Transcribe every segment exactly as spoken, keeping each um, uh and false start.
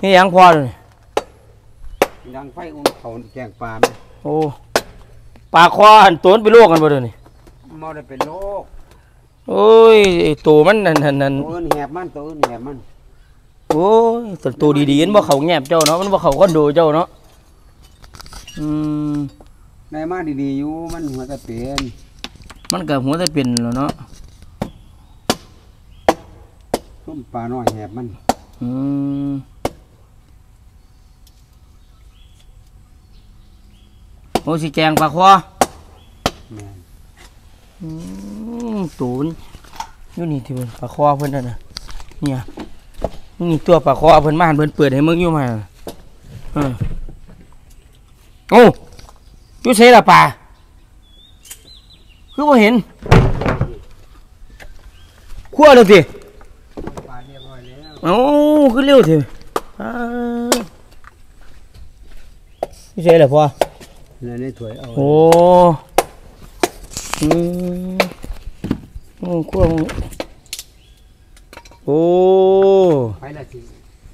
นี่ยังพอเลยดังไฟอุ่นเขาแกงปลาไหมโอ้ปลาคอหันตัวมันไปโรคกันบ่เด้อนี่มอได้เป็นโรคโอ้ยตัวมันนั่นนั่นนั่นตัวอื่นแหบมันตัวอื่นแหบมันโอ้ยตัวตัวดีๆมันบ่เขาแงบเจ้าเนาะมันบ่เขาคอนโดเจ้าเนาะอืมได้มาดีๆอยู่มันหัวจะเป็นมันก็หัวจะเป็นแล้วเนาะต้มปลาน้อยแหบมันอืมโอ้สิแกงปลาคอแม่นอืมตูนอยู่นี่ที่เพิ่นปลาคอเพิ่นนั่นน่ะเนี่ยนี่ตัวปลาคอเพิ่นมาหันเพิ่นเปิดให้มึงอยู่มาเออโอ้อยู่ไสล่ะปลาคือบ่เห็นคั่วแล้วสิปลาเรียบร้อยแล้วเอ้าคือเร็วสิอ่าอยู่ไสล่ะพ่อในในถ้วยเอาโอ้อืมโอ้คั่วโอ้ไปละสิ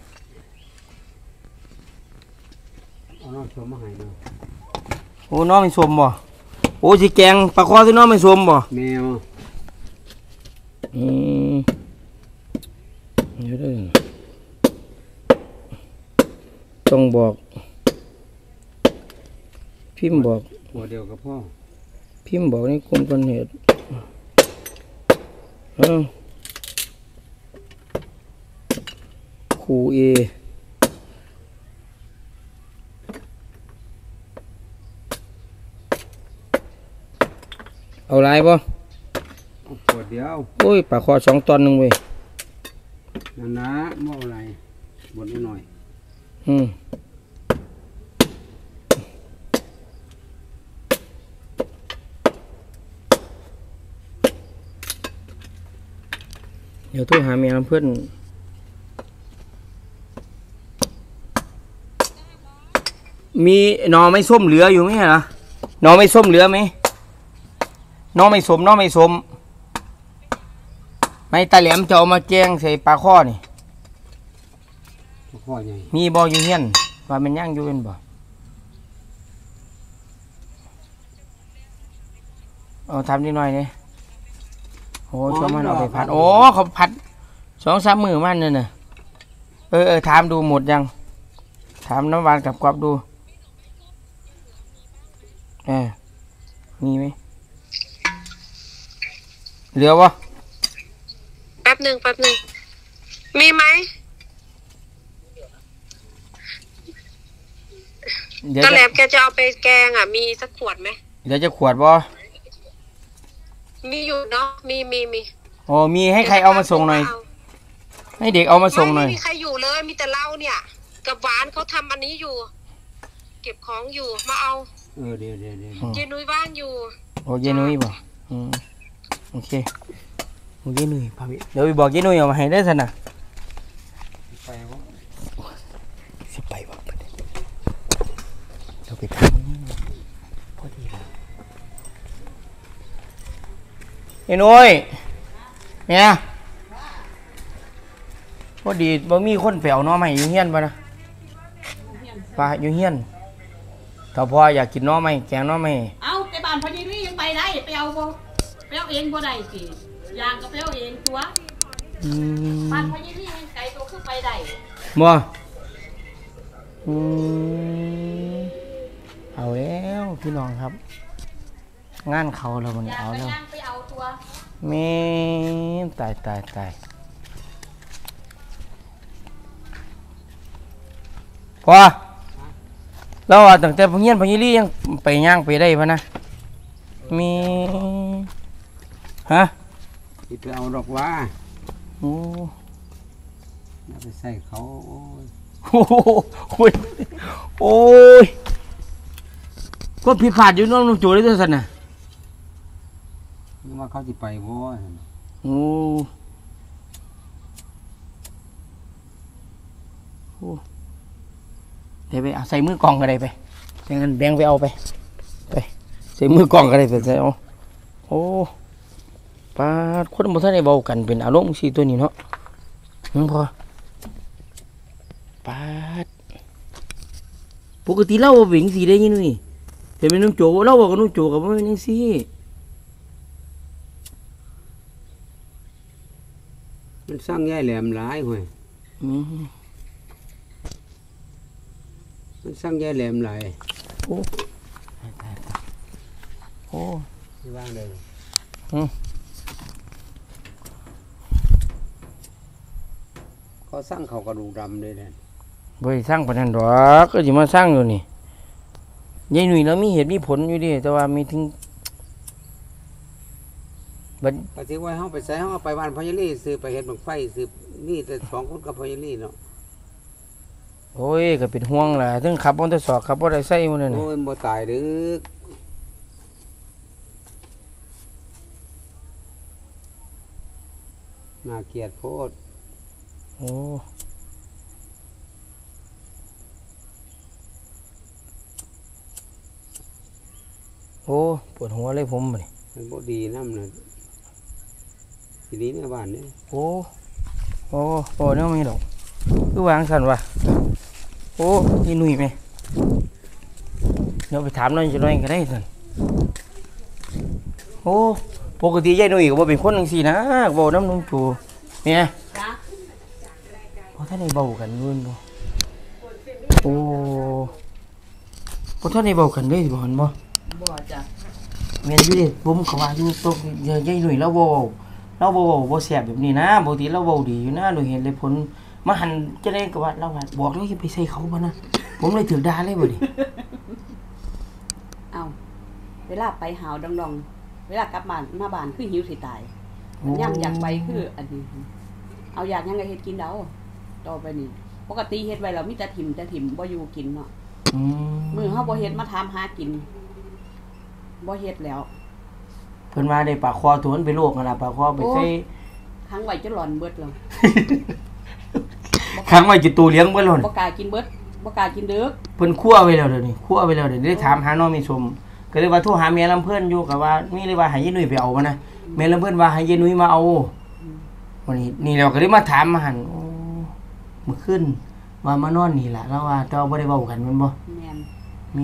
เอาน้องชมมาให้เนาะโอ้น้องไม่สมบ่โอ้สิแกงปลาคอสิน้องไม่สมบ่แมวอืมเดี๋ยวเด้อต้องบอกพิมพ์บอกหัวเดียวกับพ่อพิมพ์บอกในกลุ่มต้นเหตุเออครูเอเอาไรบ่ขวดเดียวโอ้ยปลาคอสองตอนหนึ่งเว้ยนั่นนะมอบอะไรบดนิดหน่อยอืมเดี๋ยวโทรหาแม่เพื่อนมีหน่อไม่ส้มเหลืออยู่ไหมเหรอหน่อไม่ส้มเหลือไหมหน่อไม่ส้มหน่อไม่ส้มไม่ตาแหลมจะเอามาแกงใส่ปลาข้อนี่ปลาข้อใหญ่มีบ่อยู่เฮียนว่ามันย่างอยู่เป็นบ่เอาทำนิดหน่อยนี่โอ้ชอบมันเอาไปผัดโอ้เขาผัดสองสามมือมันเนี่ยนะเออเออถามดูหมดยังถามน้ำหวานกับกรอบดูเออมีไหมเหลือวะแป๊บหนึ่งแป๊บหนึ่งมีไหมตะแหลมแกจะเอาไปแกงอ่ะมีสักขวดไหมเดี๋ยวจะขวดบ่มีอยู่เนาะมีมีมีโอ้มีให้ใครเอามาส่งหน่อยให้เด็กเอามาส่งหน่อยไม่มีใครอยู่เลยมีแต่เราเนี่ยกับหวานเขาทำอันนี้อยู่เก็บของอยู่มาเอาเออเดี๋ยวเดี๋ยวเดี๋ยวเจนุ้ยบ้านอยู่โอ้เจนุ้ยบ่อืมโอเคโอ้เจนุ้ยพาไปเดี๋ยวไปบอกเจนุ้ยเอามาให้ได้สินะไปวะสิไปวะเราไปทำพอดีแล้วเจนุ้ยเนี่ยพอดีบ่มีคนแปลวน้อใหม่อยู่เฮียนป่ะนะปลาอยู่เฮียนถ้าพ่ออยากกินน้อใหม่แกงน้อใหม่เอาแต่บ้านพอดีนี่ยังไปได้ไปเอาบ่ไปเอาเองบ่ได้สิยางก็ไปเอาเองตัวบ้านพอดีนี่ยังไกลตัวขึ้นไปได้บ่อืมเอาแล้วพี่น้องครับงานเขาแล้วมันเอาแล้วไปเอาตัวแม่ตายตายตายพอเราตั้งแต่พงเงี้ยนพงยี่ลี่ยังไปย่างไปได้ปะนะมีฮะไปเอาดอกว่าโอ้ไปใส่เขาโอ้ยโอ้ยโอ้ยก็ผิดพลาดอยู่น้องนุ่งโจได้ด้วยสันน่ะว่าเขาจะไปบ่โอ้โหเดี๋ยวไปเอาใส่มือกล่องก็ได้ไปแบ่งแบ่งไปเอาไปไปใส่มือกล่องก็ได้ไปใส่เอาโอ้ปลาคนบ่ทันได้เบากันเป็นอารมณ์สีตัวนี้เนาะพอปาดปกติเล่าว่าเป็นสีได้ยินนี่แต่เป็นน้องโจเล่าว่ากับน้องโจกับว่าเป็นยังซี่มันสร้างแย่แหลมหลายห่วยอืมมันสร้างแย่แหลมหลายโอ้โอ้ที่ว่างเลยอืมเขาสร้างเขากระดูกดำเลยเนี่ยบ่ได้สร้างปานนั้นดอกก็สิมาสร้างอยู่นี่ยายหนุ่ยแล้วมีเหตุมีผลอยู่ดิแต่ว่ามีถึงบัดปฏิวัติเขาไปใส่เขาไปบ้านพญาลีซื้อไปเห็ดบังไฟซื้อนี่แต่สองคนกับพญาลีเนาะโอ้ยก็เป็นห่วงล่ะถึงขับมอเตอร์ไซค์ขับบ่ได้ใส่หมดนั่นน่ะโอ้ยบ่ตายดึกน่าเกลียดโพดโอ้โอ้ปวดหัวเลยผมบัดนี้มันบ่ดีน้ำเลยทีนี้ในบ้านเนี่ยโอ้โอ้โอ้เนี่ยมีดอกคือวางสั่นวะโอ้ยหนุ่ยไหมเดี๋ยวไปถามหน่อยจะหน่อยก็ได้สั่นโอ้ปกติยายหนุ่ยก็บ่เป็นคนจังซี่นะเว้าน้ำนุ่งจูเนี่ยจ้ะโอ้ท่านได้เบากันนู่นบ่โอ้บ่ท่านได้เบากันเลยบ่หั่นบ่บ่จ้ะแม่นอยู่เด้ผมก็ว่าอยู่ตกยายหนุ่ยแล้วบ่เว้าเราบ่เว้าบ่แซ่บแบบนี้นะปกติเราเว้าดีอยู่นะโดยเห็นเลยผลมาหันจะได้ก็ว่าเราว่าบอกแล้วอย่าไปใส่เขาบ่นะผมเลยถูกด่าเลยบ่ดิเอาเวลาไปหาวดองๆเวลากลับบ้านมาบ้านคือหิวสิตายย่ำอยากไปคืออันนี้เอาอยากยังไงเฮ็ดกินเดาต่อไปนี่ปกติเฮ็ดไว้เรามีแต่ถิ่มแต่ถิ่มบ่อยู่กินเนาะอืมมื้อเฮาบ่เฮ็ดมาถามหากินบ่เฮ็ดแล้วเพิ่นว่าได้ปลาคอตัวมันไปโลกนั่นล่ะปลาคอไปใส่ทั้งไว้จนหลอนเบิดแล้วขังไว้จิตตูเลี้ยงเบิดโลดบ่กล้ากินเบิดบ่กล้ากินเด้อเพิ่นคั่วไว้แล้วเดี๋ยวนี้คั่วไว้แล้วเดี๋ยวนี้ได้ถามหาน้องมีชมก็เลยว่าโทรหาแม่ลำเพิ่นอยู่ก็ว่ามีเลยว่าให้ยายหนุ่ยไปเอามานะแม่ลำเพิ่นว่าให้ยายหนุ่ยมาเอาวันนี้นี่เราก็เลยมาถามมาหั่นโอ้มื้อคืนว่ามานอนนี่ล่ะแล้วว่าแต่ว่าบ่ได้เว้ากันแม่นบ่แม่นมี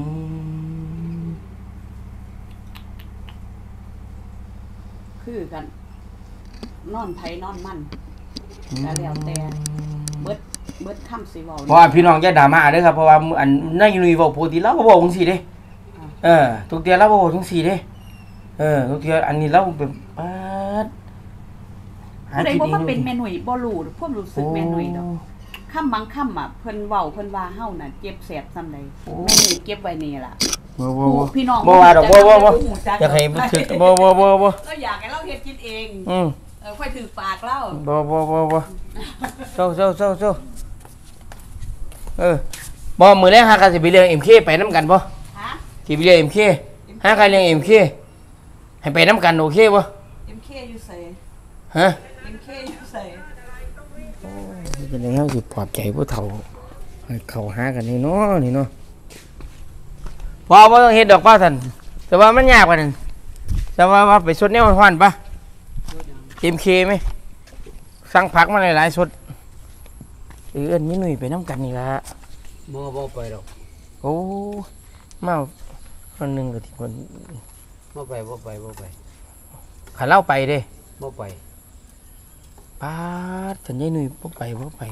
คือกัน นอนไผนอนมันก็แล้วแต่เบิดเบิดคำสิเว้าเพราะว่าพี่น้องอย่าด่ามาเด้อครับเพราะว่าอันนายหนุ่ยเว้าปกติเราก็เว้าจังซี่เด้เออทุกเที่ยเราก็เว้าจังซี่เด้เออทุกเที่ยอันนี้เราแบบปาดผู้ใดบ่มาเป็นแม่หนุ่ยบ่รู้ความรู้สึกแม่หนุ่ยดอกคำบางคำอ่ะเพิ่นเว้าเพิ่นว่าเฮาน่ะเจ็บแสบซำใดแม่หนุ่ยเก็บไว้นี่ล่ะบ่บ่บ่พี่น้องบ่ว่าดอกบ่บ่บ่รู้จักอยากให้มันถึกบ่บ่บ่บ่เราอยากให้เราเฮ็ดกินเองอืมเออค่อยถือปากเราบ่บ่บ่บ่เจ้าเจ้าเจ้าเจ้าเออบ่มื้อแรกหากันสิไปเรียน เอ็ม เค ไปนํกันบ่ฮะสิไปเรียน เอ็ม เค หากันเรียน เอ็ม เค ให้ไปนํกันโอเคบ่เอ็ม เค อยู่ไสฮะเอ็ม เค อยู่ไสเป็นไงเฮาสิปลอบใจผู้เฒ่าให้เข้าหากันนี่เนาะนี่เนาะพอบ่ต้องเฮ็ดดอกป้าท่านแต่ว่ามันยากกว่านั้นแต่ว่าว่าไปสดแนวฮ้อนๆปะ เอ็ม เค มั้ยสั่งผักมาหลายๆสดเอออันนี้หนุ่ยไปนํกันนี่ล่ะบ่บ่ไปดอกโอ้มาคนหนึงก็ที่คนบ่ไปบ่ไปบ่ไปขันเล่าไปเด้บ่ไปป้าดสัญญาหนุ่ยบ่ไปบ่ไป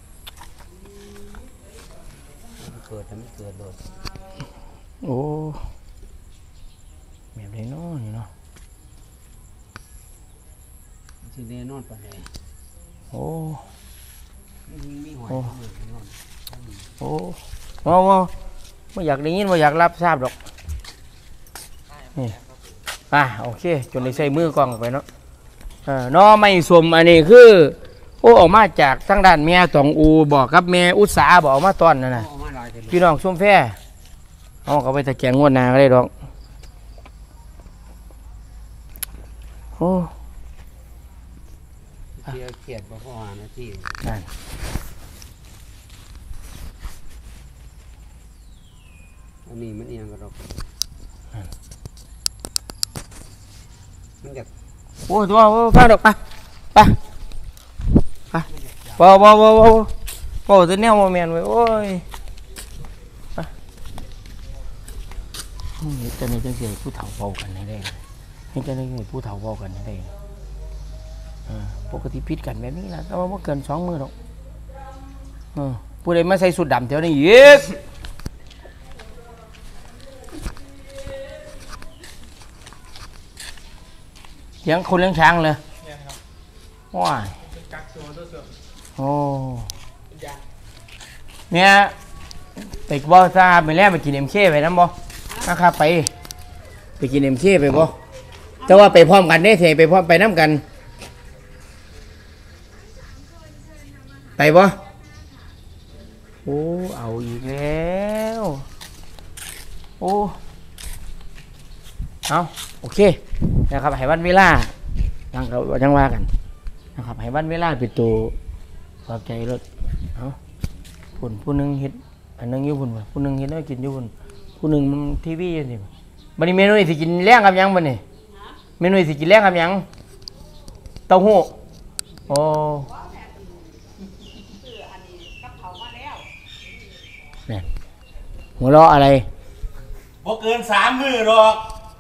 มันเกิดให้มันเกิดโดดโอ้แบบนี้เนาะนี่เนาะสิแน่นอนปานใดโอ้มีมีหอยมีแน่นอนโอ้ว้าวว้าวไม่อยากได้ยินไม่อยากรับทราบดอกนี่อ่ะโอเคจนได้ใส่มือกล้องไปเนาะเออน้อไม่สมอันนี้คือโอ้ออกมาจากทางด้านแม่ตองอูบอกกับแม่อุตสาบอกออกมาตอนนั่นน่ะเอามาหลายเด้อพี่น้องส้มแฟเอาเขาไปตะแกรงงวดหนาก็ได้ดอกโอ้เที่ยวเขียดบ่พอหานาทีนั่นอันนี้มันเอียงก็ดอกมันอยากโอ้ตัวฟังดอกไปไปไปบ่บ่บ่บ่โอ้ตัวแนวโมเมนต์ไว้โอ้ยนี่จะนี่จังสิผู้เฒ่าเบากันได้ได้นี่จะนี่ผู้เฒ่าเบากันได้ปกติพิษกันแบบนี้แหละแต่ว่าไม่เกินสองมือหรอกผู้ใดมาใส่สุดดำเท่านี้อีกเลี้ยงคนเลี้ยงช้างเลยว้ายโอ้เนี่ยไปบ่ทราบไปแล้วไปกินเอ็มเคไปน้ำบ่นะครับไปไปกินเอ็มเคไปบ่แต่ว่าไปพร้อมกันได้เถอะไปพร้อมไปน้ำกันไปบ่โอ้เอาอีกแล้วโอ้เอาโอเคนะครับให้วันเวลายังเรายังว่ากันนะครับให้วันเวลาปิดตัวปลอบใจรถเอาผุ่นผู้นึงเฮ็ดอันนึงอยู่ผุ่นผู้นึงเฮ็ดแล้วกินอยู่ผุ่นผู้นึงมันทีวีอยู่นี่บัดนี้เมนูนี่สิกินแรงกับยังบัดนี้เมนูนี่สิกินแรงกับยังเต้าหู้โอ้เนี่ยหัวเราะอะไรบ่เกินสามมือหรอก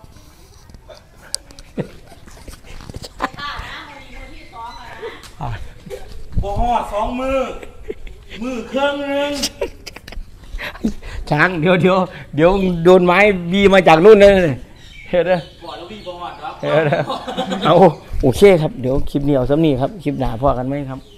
บ่ฮอดสองมือมือเครื่องนึงช้างเดี๋ยวเดี๋ยวเดี๋ยวโดนไม้บีมาจากนู่นเลยเห็นไหมบ่แล้วพี่บ่ฮอดครับเห็นไหมเอาโอเคครับเดี๋ยวคลิปนี้เอาซ้ำนี่ครับคลิปหน้าพอกันไหมครับ